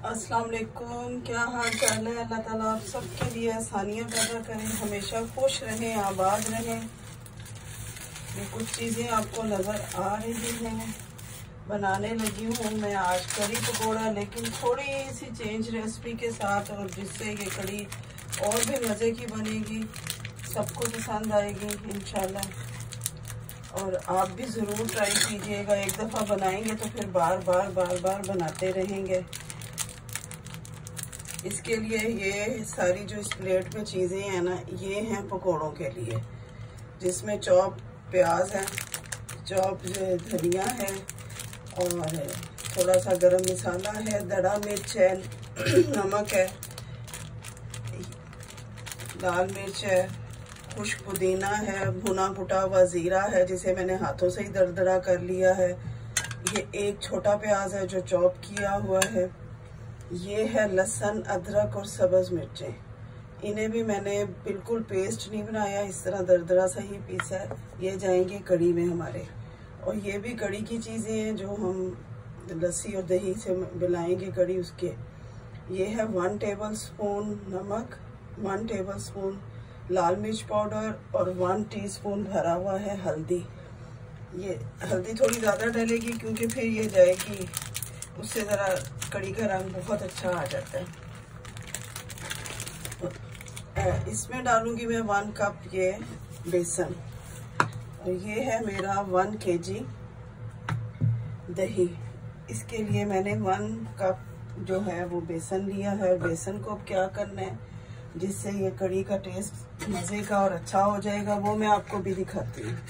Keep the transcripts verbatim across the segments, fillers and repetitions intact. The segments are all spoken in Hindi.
अस्सलाम वालेकुम, क्या हाल चाल है। अल्लाह ताला आप सबके लिए आसानियाँ पैदा करें, हमेशा खुश रहें, आबाद रहें। ये कुछ चीज़ें आपको नज़र आ रही हैं, बनाने लगी हूँ मैं आज कड़ी पकौड़ा, लेकिन थोड़ी सी चेंज रेसिपी के साथ, और जिससे ये कड़ी और भी मज़े की बनेगी, सबको पसंद आएगी इंशाल्लाह। और आप भी ज़रूर ट्राई कीजिएगा। एक दफ़ा बनाएंगे तो फिर बार बार बार बार बनाते रहेंगे। इसके लिए ये सारी जो इस प्लेट में चीज़ें हैं ना, ये हैं पकोड़ों के लिए, जिसमें चॉप प्याज है, चॉप जो धनिया है, और थोड़ा सा गरम मसाला है, दड़ा मिर्च है, नमक है, लाल मिर्च है, खुश्क पुदीना है, भुना कुटा हुआ ज़ीरा है जिसे मैंने हाथों से ही दरदरा कर लिया है। ये एक छोटा प्याज है जो चॉप किया हुआ है। ये है लहसुन, अदरक और सब्ज़ मिर्चें। इन्हें भी मैंने बिल्कुल पेस्ट नहीं बनाया, इस तरह दरदरा सा ही पीसा है। ये जाएंगे कड़ी में हमारे। और ये भी कड़ी की चीज़ें हैं जो हम लस्सी और दही से मिलाएंगे कड़ी उसके। ये है वन टेबल स्पून नमक, वन टेबल स्पून लाल मिर्च पाउडर और वन टीस्पून भरा हुआ है हल्दी। ये हल्दी थोड़ी ज़्यादा डलेगी क्योंकि फिर ये जाएगी, उससे ज़रा कड़ी का रंग बहुत अच्छा आ जाता है। इसमें डालूंगी मैं वन कप ये बेसन, और ये है मेरा वन केजी दही। इसके लिए मैंने वन कप जो है वो बेसन लिया है। बेसन को अब क्या करना है जिससे ये कड़ी का टेस्ट मज़े का और अच्छा हो जाएगा, वो मैं आपको भी दिखाती हूँ।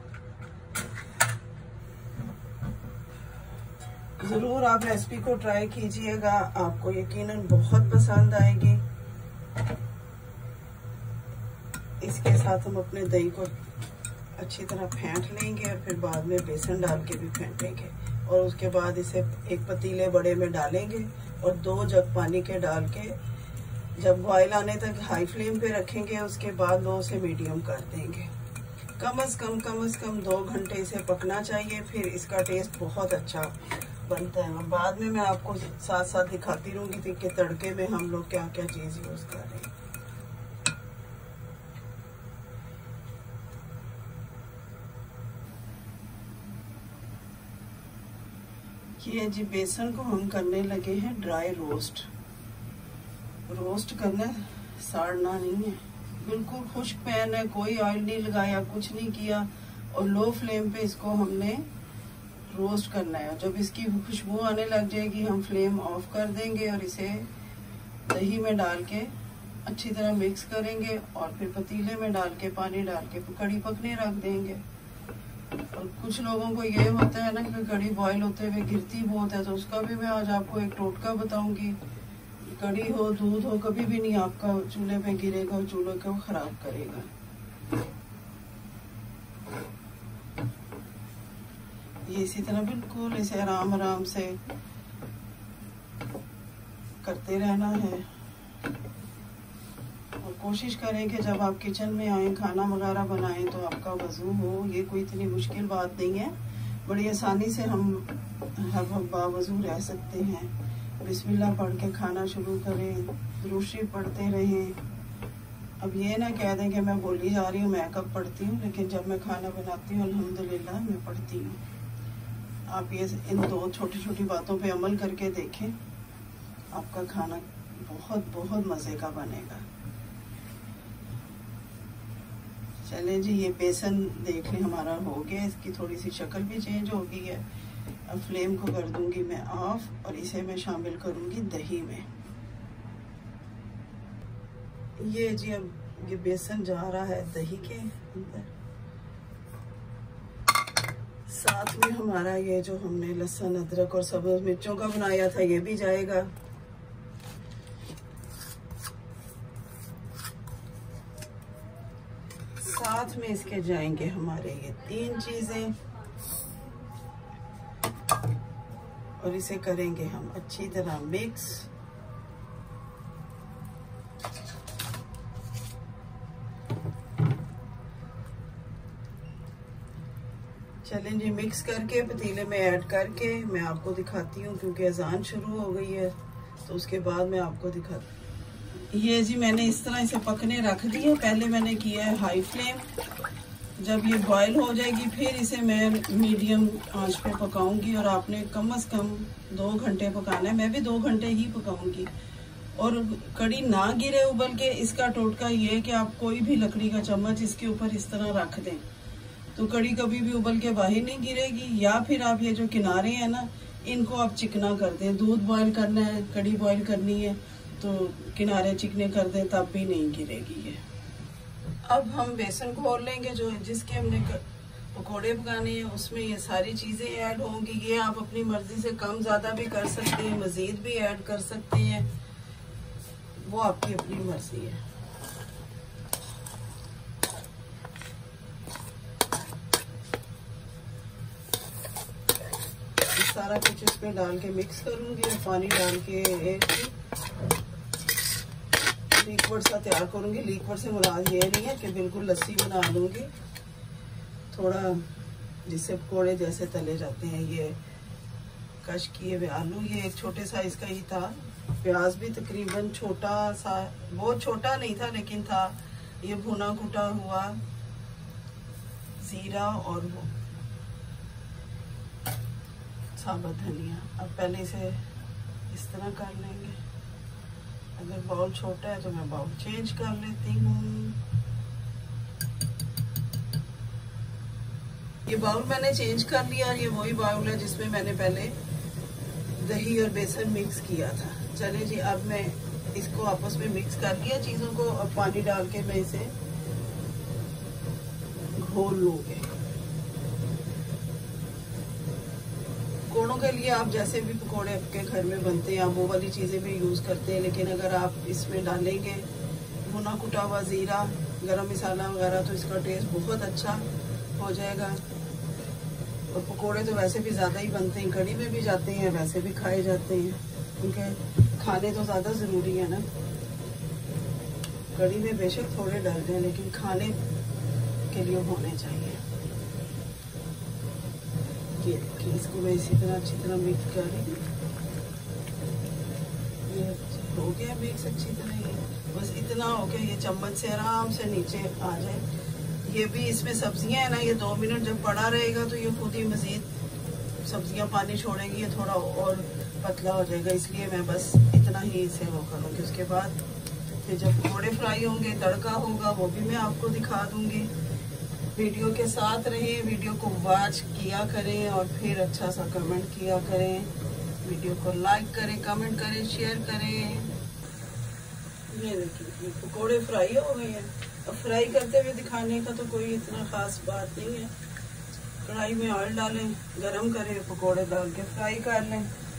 ज़रूर आप रेसिपी को ट्राई कीजिएगा, आपको यकीनन बहुत पसंद आएगी। इसके साथ हम अपने दही को अच्छी तरह फेंट लेंगे और फिर बाद में बेसन डाल के भी फेंटेंगे, और उसके बाद इसे एक पतीले बड़े में डालेंगे और दो जग पानी के डाल के जब बॉयल आने तक हाई फ्लेम पे रखेंगे, उसके बाद लो से मीडियम कर देंगे। कम अज़ कम कम अज़ कम दो घंटे इसे पकना चाहिए, फिर इसका टेस्ट बहुत अच्छा बनता है। बाद में मैं आपको साथ साथ दिखाती रहूँगी कि तड़के में हम लोग क्या क्या चीज़ यूज़ कर रहे हैं। ये जी बेसन को हम करने लगे हैं ड्राई रोस्ट। रोस्ट करना, साड़ना नहीं है, बिल्कुल खुश्क पैन है, कोई ऑयल नहीं लगाया, कुछ नहीं किया, और लो फ्लेम पे इसको हमने रोस्ट करना है। जब इसकी खुशबू आने लग जाएगी हम फ्लेम ऑफ कर देंगे और इसे दही में डाल के अच्छी तरह मिक्स करेंगे, और फिर पतीले में डाल के पानी डाल के कड़ी पकने रख देंगे। और कुछ लोगों को ये होता है ना कि कड़ी बॉईल होते हुए गिरती बहुत है, तो उसका भी मैं आज आपको एक टोटका बताऊंगी। कड़ी हो, दूध हो, कभी भी नहीं आपका चूल्हे पे गिरेगा और चूल्हे को खराब करेगा। ये इसी तरह बिल्कुल इसे आराम आराम से करते रहना है, और कोशिश करें कि जब आप किचन में आए खाना वगैरह बनाएं तो आपका वजू हो। ये कोई इतनी मुश्किल बात नहीं है, बड़ी आसानी से हम बावजू रह सकते हैं। बिस्मिल्लाह पढ़ के खाना शुरू करें, दुरूद पढ़ते रहें। अब ये ना कह दें कि मैं बोली जा रही हूँ, मैं कब पढ़ती हूँ, लेकिन जब मैं खाना बनाती हूँ अल्हम्दुलिल्लाह मैं पढ़ती हूँ। आप ये इन दो छोटी छोटी बातों पे अमल करके देखें, आपका खाना बहुत बहुत मज़े का बनेगा। चलें जी, ये बेसन देख लें हमारा हो गया, इसकी थोड़ी सी शक्ल भी चेंज हो गई है। अब फ्लेम को कर दूंगी मैं ऑफ, और इसे मैं शामिल करूंगी दही में। ये जी अब ये बेसन जा रहा है दही के अंदर, साथ में हमारा ये जो हमने लहसुन, अदरक और सब्ज़ मिर्चों का बनाया था ये भी जाएगा। साथ में इसके जाएंगे हमारे ये तीन चीजें, और इसे करेंगे हम अच्छी तरह मिक्स। चलें जी, मिक्स करके पतीले में ऐड करके मैं आपको दिखाती हूँ, क्योंकि अजान शुरू हो गई है, तो उसके बाद मैं आपको दिखा। ये जी मैंने इस तरह इसे पकने रख दिया। पहले मैंने किया है हाई फ्लेम। जब ये बॉयल हो जाएगी फिर इसे मैं मीडियम आंच पे पकाऊंगी और आपने कम से कम दो घंटे पकाना है। मैं भी दो घंटे ही पकाऊंगी। और कड़ी ना गिरे उबल के, इसका टोटका ये है कि आप कोई भी लकड़ी का चम्मच इसके ऊपर इस तरह रख दें तो कड़ी कभी भी उबल के बाहर नहीं गिरेगी। या फिर आप ये जो किनारे हैं ना, इनको आप चिकना कर दें। दूध बॉयल करना है, कड़ी बॉयल करनी है तो किनारे चिकने कर दें, तब भी नहीं गिरेगी ये। अब हम बेसन घोल लेंगे जो जिसके हमने पकोड़े पकाने हैं, उसमें ये सारी चीजें ऐड होंगी। ये आप अपनी मर्जी से कम ज्यादा भी कर सकते हैं, मजीद भी ऐड कर सकते हैं, वो आपकी अपनी मर्जी है। सारा कुछ इसमें डाल के मिक्स करूंगी और पानी डाल के एक लिक्विड सा तैयार करूंगी। लिक्विड से मुराद ये नहीं है कि बिल्कुल लस्सी बना लूंगी, थोड़ा जिससे पकौड़े जैसे तले जाते हैं। ये कश किए हुए आलू, ये एक छोटे साइज का ही था। प्याज भी तकरीबन छोटा सा, बहुत छोटा नहीं था लेकिन था। ये भुना कुटा हुआ जीरा और वो साबुत धनिया। अब पहले इसे इस तरह कर लेंगे। अगर बाउल छोटा है तो मैं बाउल चेंज कर लेती हूँ। ये बाउल मैंने चेंज कर लिया। ये वही बाउल है जिसमें मैंने पहले दही और बेसन मिक्स किया था। चले जी, अब मैं इसको आपस में मिक्स कर लिया चीजों को। अब पानी डाल के मैं इसे घोल लूंगी। पकौड़ों के लिए आप जैसे भी पकौड़े आपके घर में बनते हैं आप वो वाली चीजें भी यूज करते हैं, लेकिन अगर आप इसमें डालेंगे भुना कुटा हुआ जीरा, गरम मसाला वगैरह तो इसका टेस्ट बहुत अच्छा हो जाएगा। और पकोड़े तो वैसे भी ज्यादा ही बनते हैं, कड़ी में भी जाते हैं, वैसे भी खाए जाते हैं, क्योंकि खाने तो ज्यादा जरूरी है ना। कड़ी में बेशक थोड़े डलते हैं लेकिन खाने के लिए होने चाहिए। ये देखिए, इसको मैं इसी तरह अच्छी तरह मिक्स कर रही हूँ। ये हो गया मिक्स अच्छी तरह। ये बस इतना हो गया, ये चम्मच से आराम से नीचे आ जाए। ये भी इसमें सब्जियां है ना, ये दो मिनट जब पड़ा रहेगा तो ये खुद ही मजीद सब्जियां पानी छोड़ेंगी, ये थोड़ा और पतला हो जाएगा। इसलिए मैं बस इतना ही इसे वो करूँगी। उसके बाद फिर जब पकौड़े फ्राई होंगे, तड़का होगा, वो भी मैं आपको दिखा दूंगी। वीडियो के साथ रहें, वीडियो को वॉच किया करें और फिर अच्छा सा कमेंट किया करें। वीडियो को लाइक करें, कमेंट करें, शेयर करें। ये देखिए पकोड़े फ्राई हो गए हैं। अब फ्राई करते हुए दिखाने का तो कोई इतना खास बात नहीं है। कढ़ाई में ऑयल डालें, गरम करें, पकोड़े डाल के फ्राई कर लें।